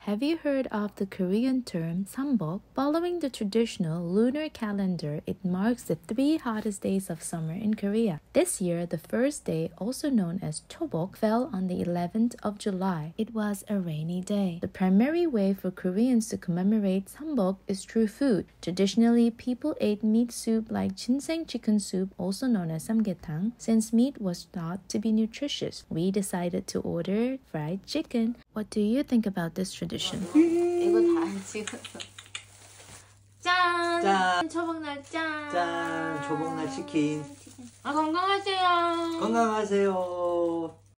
Have you heard of the Korean term Sambok? Following the traditional lunar calendar, it marks the 3 hottest days of summer in Korea. This year, the first day, also known as Chobok, fell on the 11th of July. It was a rainy day. The primary way for Koreans to commemorate Sambok is through food. Traditionally, people ate meat soup like ginseng chicken soup, also known as samgyetang. Since meat was thought to be nutritious, we decided to order fried chicken. What do you think about this tradition? 이거 다 안 찍었어. 짠! 짠! 초복날 짠! 짠! 초복날 치킨. 건강하세요. 건강하세요.